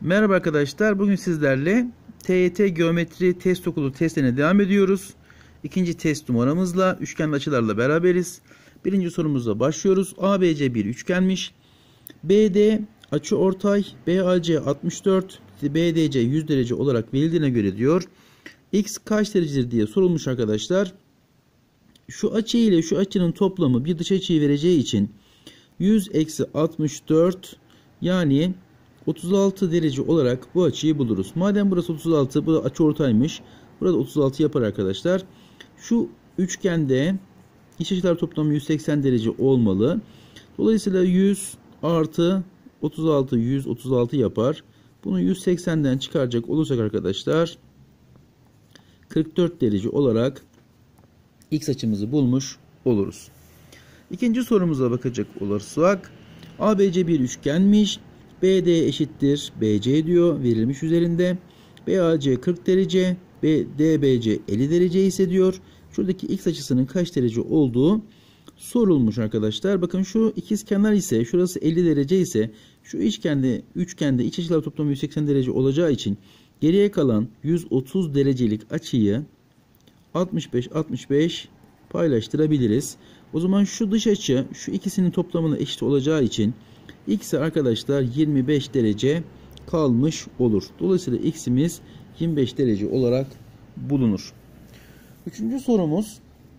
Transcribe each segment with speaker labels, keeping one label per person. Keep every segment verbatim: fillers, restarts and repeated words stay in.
Speaker 1: Merhaba arkadaşlar. Bugün sizlerle T Y T Geometri Test Okulu testine devam ediyoruz. İkinci test numaramızla üçgenli açılarla beraberiz. Birinci sorumuzla başlıyoruz. A B C bir üçgenmiş. B D açıortay, B A C altmış dört, B D C yüz derece olarak verildiğine göre diyor. X kaç derecedir diye sorulmuş arkadaşlar. Şu açı ile şu açının toplamı bir dış açıyı vereceği için yüz eksi altmış dört yani otuz altı derece olarak bu açıyı buluruz. Madem burası otuz altı, bu da açıortaymış. Burada otuz altı yapar arkadaşlar. Şu üçgende iç açılar toplamı yüz seksen derece olmalı. Dolayısıyla yüz artı otuz altı, yüz otuz altı yapar. Bunu yüz seksenden çıkaracak olursak arkadaşlar kırk dört derece olarak X açımızı bulmuş oluruz. İkinci sorumuza bakacak olursak A B C bir üçgenmiş. B D eşittir B C diyor verilmiş üzerinde. B A C kırk derece, D B C elli derece ise diyor. Şuradaki X açısının kaç derece olduğu sorulmuş arkadaşlar. Bakın şu ikizkenar ise, şurası elli derece ise şu üçgende üçgende iç açılar toplamı yüz seksen derece olacağı için geriye kalan yüz otuz derecelik açıyı altmış beş altmış beş paylaştırabiliriz. O zaman şu dış açı şu ikisinin toplamına eşit olacağı için X'e arkadaşlar yirmi beş derece kalmış olur. Dolayısıyla X'imiz yirmi beş derece olarak bulunur. Üçüncü sorumuz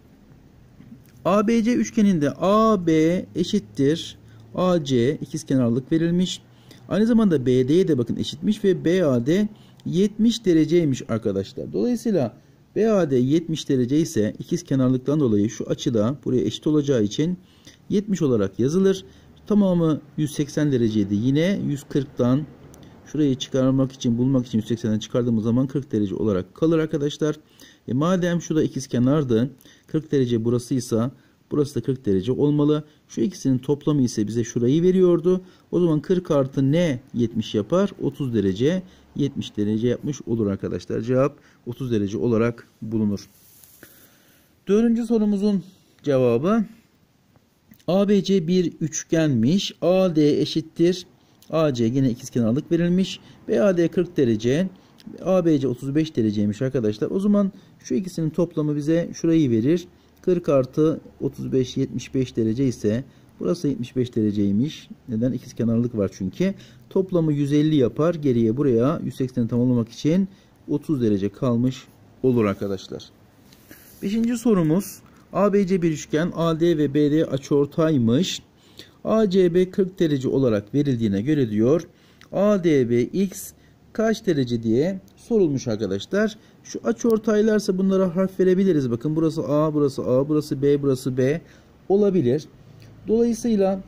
Speaker 1: A B C üçgeninde A B eşittir A C ikizkenarlık verilmiş. Aynı zamanda B D'ye de bakın eşitmiş ve B A D yetmiş dereceymiş arkadaşlar. Dolayısıyla B A D yetmiş derece ise ikizkenarlıktan dolayı şu açı da buraya eşit olacağı için yetmiş olarak yazılır. Tamamı yüz seksen dereceydi. Yine yüz kırktan şurayı çıkarmak için bulmak için yüz seksenden çıkardığımız zaman kırk derece olarak kalır arkadaşlar. E madem şu da ikizkenardı, kırk derece burasıysa burası da kırk derece olmalı. Şu ikisinin toplamı ise bize şurayı veriyordu. O zaman kırk artı ne yetmiş yapar? otuz derece. yetmiş derece yapmış olur arkadaşlar. Cevap otuz derece olarak bulunur. Dördüncü sorumuzun cevabı A B C bir üçgenmiş. A D eşittir A C, yine ikizkenarlık verilmiş. B A D kırk derece, A B C otuz beş dereceymiş arkadaşlar. O zaman şu ikisinin toplamı bize şurayı verir. kırk artı otuz beş yetmiş beş derece ise burası yetmiş beş dereceymiş. Neden? İkizkenarlık var çünkü. Toplamı yüz elli yapar. Geriye buraya yüz sekseni tamamlamak için otuz derece kalmış olur arkadaşlar. Beşinci sorumuz A B C bir üçgen, A D ve B D açıortaymış. A C B kırk derece olarak verildiğine göre diyor A D B X kaç derece diye sorulmuş arkadaşlar. Şu açıortaylarsa bunlara harf verebiliriz. Bakın burası A, burası A, burası B, burası B olabilir. Dolayısıyla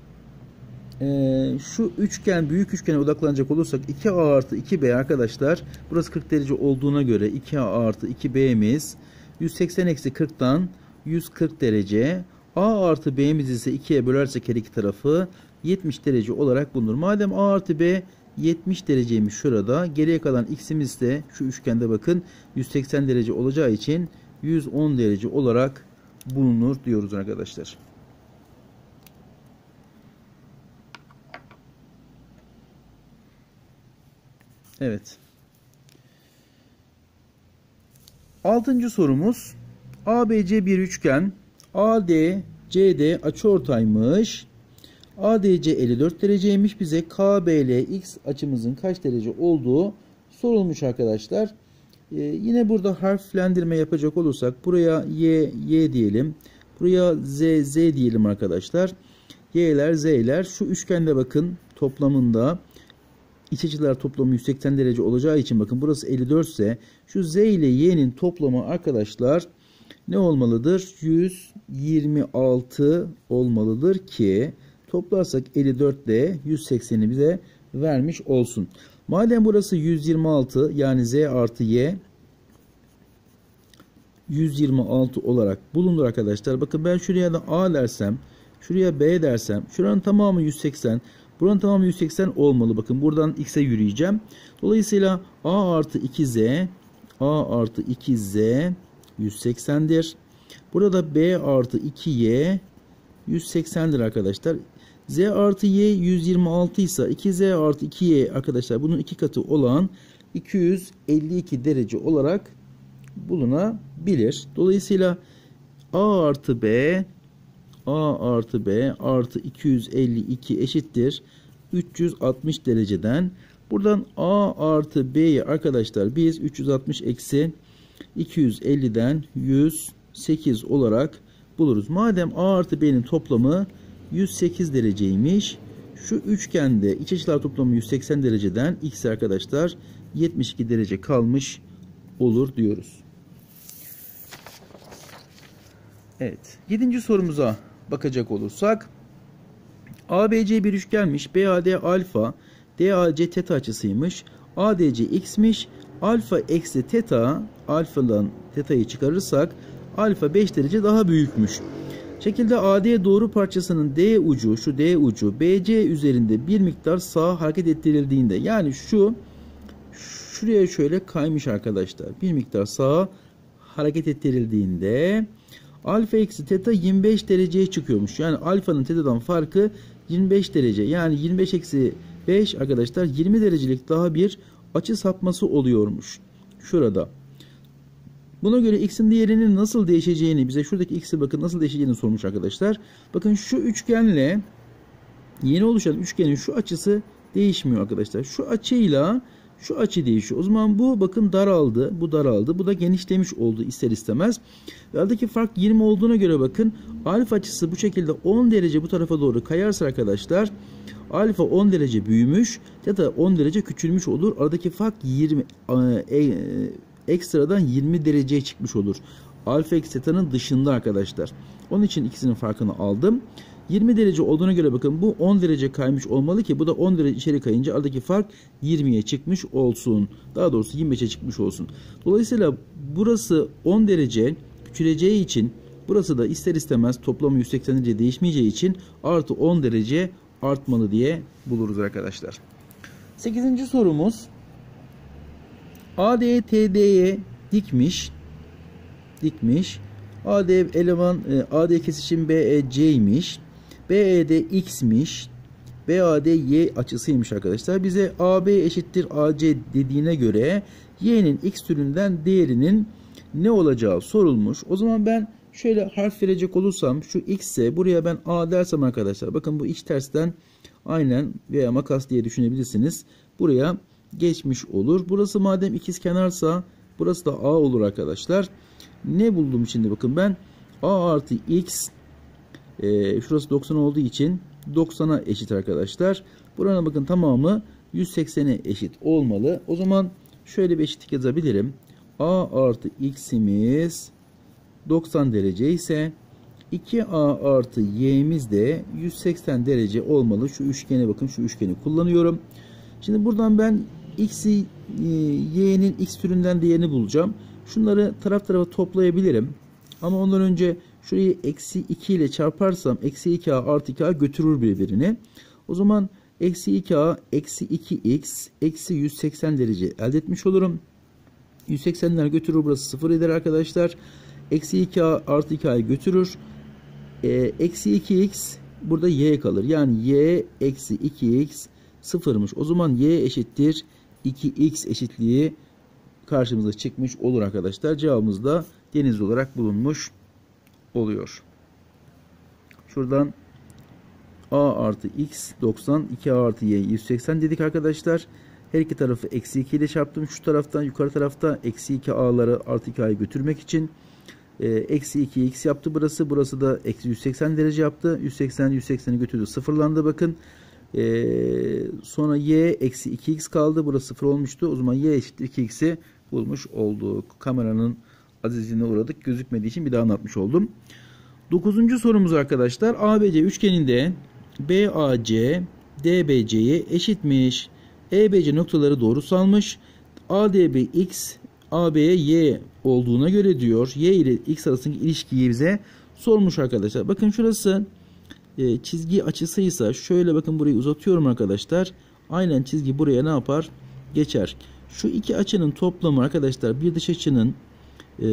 Speaker 1: e, şu üçgen, büyük üçgene odaklanacak olursak iki A artı iki B arkadaşlar. Burası kırk derece olduğuna göre iki A artı iki B'miz yüz seksen eksi kırktan yüz kırk derece. A artı B'miz ise ikiye bölersek her iki tarafı yetmiş derece olarak bulunur. Madem A artı B yetmiş dereceymiş şurada. Geriye kalan X'imiz de şu üçgende bakın yüz seksen derece olacağı için yüz on derece olarak bulunur diyoruz arkadaşlar. Evet. Altıncı sorumuz A B C bir üçgen, A D C D açıortaymış. A D C elli dört dereceymiş. Bize K B L X açımızın kaç derece olduğu sorulmuş arkadaşlar. Ee, yine burada harflendirme yapacak olursak buraya Y, Y diyelim. Buraya Z, Z diyelim arkadaşlar. Y'ler, Z'ler. Şu üçgende bakın toplamında iç açılar toplamı yüz seksen derece olacağı için bakın burası elli dört ise şu Z ile Y'nin toplamı arkadaşlar ne olmalıdır? yüz yirmi altı olmalıdır ki toplarsak elli dört ile yüz sekseni bize vermiş olsun. Madem burası yüz yirmi altı yani Z artı Y yüz yirmi altı olarak bulunur arkadaşlar. Bakın ben şuraya da A dersem, şuraya B dersem, şuranın tamamı yüz seksen, buranın tamamı yüz seksen olmalı. Bakın buradan X'e yürüyeceğim. Dolayısıyla A artı iki Z, A artı iki Z yüz seksendir. Burada B artı iki Y yüz seksendir arkadaşlar. Z artı Y yüz yirmi altı ise iki Z artı iki Y arkadaşlar bunun iki katı olan iki yüz elli iki derece olarak bulunabilir. Dolayısıyla A artı B A artı B artı iki yüz elli iki eşittir üç yüz altmış dereceden. Buradan A artı B'yi arkadaşlar biz üç yüz altmış eksi iki yüz elliden yüz sekiz olarak buluruz. Madem A artı B'nin toplamı yüz sekiz dereceymiş. Şu üçgende iç açılar toplamı yüz seksen dereceden x arkadaşlar yetmiş iki derece kalmış olur diyoruz. Evet. Yedinci sorumuza bakacak olursak A B C bir üçgenmiş. B A D alfa, D A C teta açısıymış. A D C x'miş. Alfa eksi teta, alfadan teta'yı çıkarırsak alfa beş derece daha büyükmüş. Şekilde A D doğru parçasının D ucu, şu D ucu B C üzerinde bir miktar sağa hareket ettirildiğinde, yani şu şuraya şöyle kaymış arkadaşlar. Bir miktar sağa hareket ettirildiğinde alfa eksi teta yirmi beş dereceye çıkıyormuş. Yani alfanın tetadan farkı yirmi beş derece. Yani yirmi beş eksi beş arkadaşlar yirmi derecelik daha bir açı sapması oluyormuş. Şurada. Buna göre x'in değerinin nasıl değişeceğini, bize şuradaki x'e bakın nasıl değişeceğini sormuş arkadaşlar. Bakın şu üçgenle yeni oluşan üçgenin şu açısı değişmiyor arkadaşlar. Şu açıyla şu açı değişiyor. O zaman bu bakın daraldı. Bu daraldı. Bu da genişlemiş oldu ister istemez. Ve aradaki fark yirmi olduğuna göre bakın alfa açısı bu şekilde on derece bu tarafa doğru kayarsa arkadaşlar alfa on derece büyümüş ya da on derece küçülmüş olur. Aradaki fark yirmi e, e, ekstradan yirmi dereceye çıkmış olur. Alfa eksi teta'nın dışında arkadaşlar. Onun için ikisinin farkını aldım. yirmi derece olduğuna göre bakın bu on derece kaymış olmalı ki bu da on derece içeri kayınca aradaki fark yirmiye çıkmış olsun. Daha doğrusu yirmi beşe çıkmış olsun. Dolayısıyla burası on derece küçüleceği için burası da ister istemez toplamı yüz seksen derece değişmeyeceği için artı on derece artmalı diye buluruz arkadaşlar. sekizinci sorumuz A D T D'ye dikmiş. Dikmiş. A D eleman A D kesişim B E C'ymiş. B E D X'miş. B A D Y açısıymış arkadaşlar. Bize A B eşittir A C dediğine göre Y'nin X türünden değerinin ne olacağı sorulmuş. O zaman ben şöyle harf verecek olursam şu X'e buraya ben A dersem arkadaşlar. Bakın bu iç tersten aynen veya makas diye düşünebilirsiniz. Buraya geçmiş olur. Burası madem ikizkenarsa burası da A olur arkadaşlar. Ne buldum şimdi bakın ben A artı X e, şurası doksan olduğu için doksana eşit arkadaşlar. Buranın bakın tamamı yüz seksene eşit olmalı. O zaman şöyle bir eşitlik yazabilirim. A artı X'imiz doksan derece ise iki A artı Y'miz de yüz seksen derece olmalı. Şu üçgene bakın, şu üçgeni kullanıyorum. Şimdi buradan ben X'i Y'nin X türünden değerini bulacağım. Şunları taraf tarafa toplayabilirim. Ama ondan önce şurayı eksi iki ile çarparsam eksi iki A artı iki A götürür birbirini. O zaman eksi iki A eksi iki X eksi yüz seksen derece elde etmiş olurum. yüz seksenler götürür, burası sıfır eder arkadaşlar. Eksi iki A artı iki A'yı götürür. E, eksi iki X burada Y kalır. Yani Y eksi iki X sıfırmış. O zaman Y eşittir iki X eşitliği karşımıza çıkmış olur arkadaşlar. Cevabımız da deniz olarak bulunmuş oluyor. Şuradan A artı X doksan, iki A artı Y yüz seksen dedik arkadaşlar. Her iki tarafı eksi iki ile çarptım. Şu taraftan yukarı tarafta eksi iki A'ları artı iki A'yı götürmek için e, eksi iki X yaptı burası. Burası da eksi yüz seksen derece yaptı. yüz seksen yüz sekseni götürdü, sıfırlandı bakın. E, sonra Y eksi iki X kaldı. Burası sıfır olmuştu. O zaman Y eşittir iki X'i bulmuş olduk. Kameranın azizliğine uğradık. Gözükmediği için bir daha anlatmış oldum. Dokuzuncu sorumuz arkadaşlar. A B C üçgeninde B A C D B C'ye eşitmiş. E B C noktaları doğrusalmış. A D B X A B'ye Y olduğuna göre diyor. Y ile X arasındaki ilişkiyi bize sormuş arkadaşlar. Bakın şurası e, çizgi açısıysa şöyle bakın burayı uzatıyorum arkadaşlar. Aynen çizgi buraya ne yapar? Geçer. Şu iki açının toplamı arkadaşlar bir dış açının e,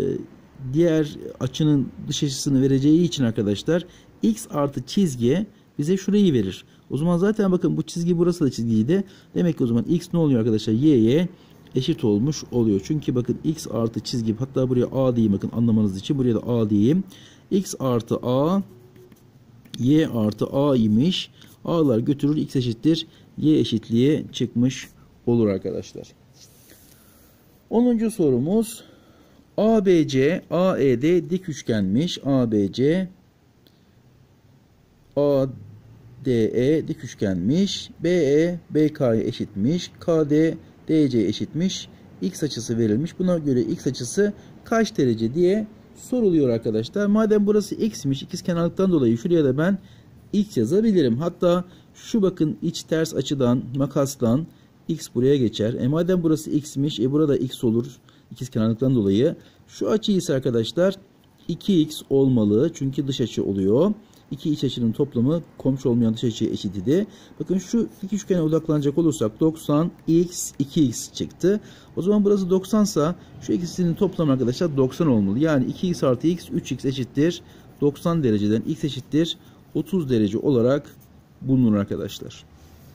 Speaker 1: diğer açının dış açısını vereceği için arkadaşlar X artı çizgi bize şurayı verir. O zaman zaten bakın bu çizgi burası da çizgiydi. Demek ki o zaman x ne oluyor arkadaşlar? Y'ye eşit olmuş oluyor. Çünkü bakın x artı çizgi, hatta buraya a diyeyim bakın anlamanız için. Buraya da a diyeyim. X artı a y artı a imiş. A'lar götürür, x eşittir y eşitliğe çıkmış olur arkadaşlar. onuncu sorumuz. A B C A E D dik üçgenmiş. A B C A D E dik üçgenmiş. B E B K'ya eşitmiş. K D D C eşitmiş. X açısı verilmiş. Buna göre x açısı kaç derece diye soruluyor arkadaşlar. Madem burası x'miş, ikizkenarlıktan dolayı şuraya da ben x yazabilirim. Hatta şu bakın iç ters açıdan, makastan x buraya geçer. E madem burası x'miş, e burada x olur ikizkenarlıktan dolayı. Şu açı ise arkadaşlar iki x olmalı. Çünkü dış açı oluyor. İki iç açının toplamı komşu olmayan dış açıya eşit idi. Bakın şu iki üçgene odaklanacak olursak doksan x iki x çıktı. O zaman burası doksan ise şu ikisinin toplamı arkadaşlar doksan olmalı. Yani iki x artı x üç x eşittir doksan dereceden x eşittir otuz derece olarak bulunur arkadaşlar.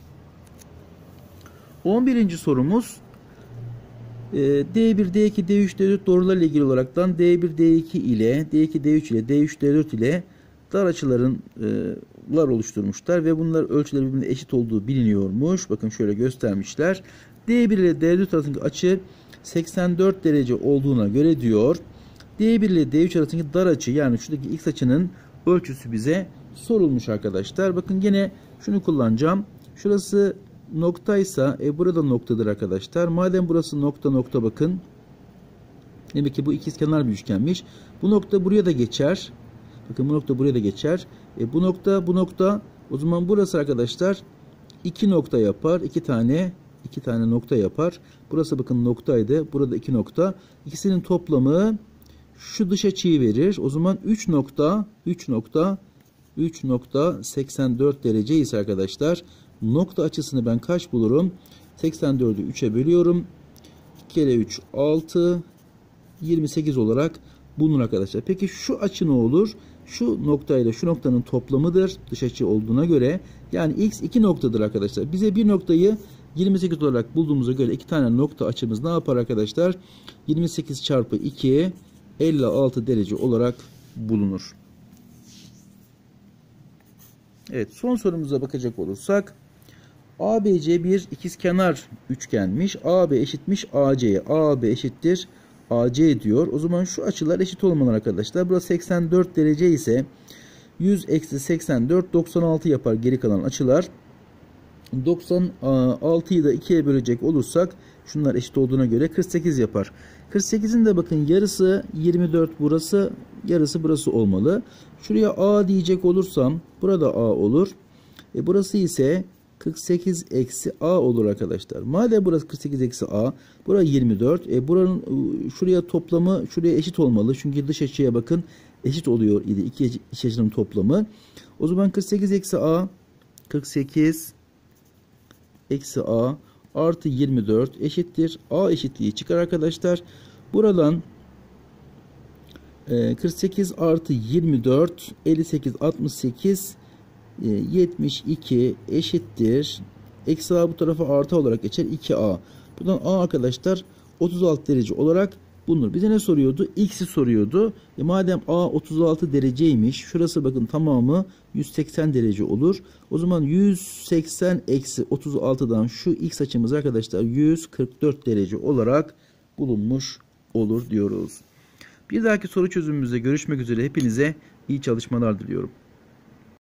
Speaker 1: on birinci sorumuz. D bir, D iki, D üç, D dört doğrularla ilgili olaraktan D bir, D iki ile D iki, D üç ile D üç, D dört ile dar açılarınlar oluşturmuşlar ve bunlar ölçüleri birbirine eşit olduğu biliniyormuş. Bakın şöyle göstermişler. D bir ile D dört arasındaki açı seksen dört derece olduğuna göre diyor. D bir ile D üç arasındaki dar açı, yani şuradaki x açının ölçüsü bize sorulmuş arkadaşlar. Bakın gene şunu kullanacağım. Şurası noktaysa e burada noktadır arkadaşlar. Madem burası nokta nokta bakın. Demek ki bu ikizkenar bir üçgenmiş. Bu nokta buraya da geçer. Bakın bu nokta buraya da geçer. E bu nokta bu nokta, o zaman burası arkadaşlar iki nokta yapar. iki tane iki tane nokta yapar. Burası bakın noktaydı. Burada iki nokta. İkisinin toplamı şu dış açıyı verir. O zaman üç nokta üç nokta üç nokta seksen dört derece ise arkadaşlar nokta açısını ben kaç bulurum? seksen dördü üçe bölüyorum. iki kere üç altı, yirmi sekiz olarak bulunur arkadaşlar. Peki şu açı ne olur? Şu noktayla şu noktanın toplamıdır dış açı olduğuna göre. Yani x iki noktadır arkadaşlar. Bize bir noktayı yirmi sekiz olarak bulduğumuza göre iki tane nokta açımız ne yapar arkadaşlar? yirmi sekiz çarpı iki elli altı derece olarak bulunur. Evet, son sorumuza bakacak olursak A B C bir ikizkenar üçgenmiş. A B eşitmiş A C'ye. A B eşittir A C diyor. O zaman şu açılar eşit olmalı arkadaşlar. Burası seksen dört derece ise yüz eksi seksen dört doksan altı yapar geri kalan açılar. doksan altıyı da ikiye bölecek olursak şunlar eşit olduğuna göre kırk sekiz yapar. kırk sekizin de bakın yarısı yirmi dört burası, yarısı burası olmalı. Şuraya A diyecek olursam burada A olur. E burası ise kırk sekiz eksi A olur arkadaşlar. Madem burası kırk sekiz eksi A, burası yirmi dört. E buranın şuraya toplamı şuraya eşit olmalı. Çünkü dış açıya bakın eşit oluyor idi. İki iç açının toplamı. O zaman kırk sekiz eksi A, kırk sekiz eksi A artı yirmi dört eşittir. A eşitliği çıkar arkadaşlar. Buradan kırk sekiz artı yirmi dört elli sekiz altmış sekiz yetmiş iki eşittir. Eksi A bu tarafa artı olarak geçer. iki A. Buradan A arkadaşlar otuz altı derece olarak bulunur. Bize ne soruyordu? X'i soruyordu. E madem A otuz altı dereceymiş. Şurası bakın tamamı yüz seksen derece olur. O zaman yüz seksen eksi otuz altıdan şu X açımız arkadaşlar yüz kırk dört derece olarak bulunmuş olur diyoruz. Bir dahaki soru çözümümüzde görüşmek üzere. Hepinize iyi çalışmalar diliyorum.